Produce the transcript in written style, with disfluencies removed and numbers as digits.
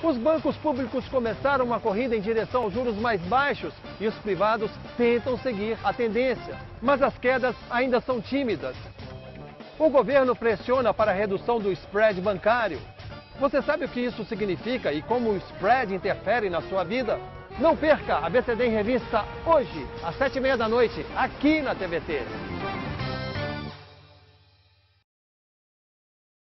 Os bancos públicos começaram uma corrida em direção aos juros mais baixos e os privados tentam seguir a tendência, mas as quedas ainda são tímidas. O governo pressiona para a redução do spread bancário. Você sabe o que isso significa e como o spread interfere na sua vida? Não perca a ABCD em Revista hoje, às 7h30 da noite, aqui na TVT.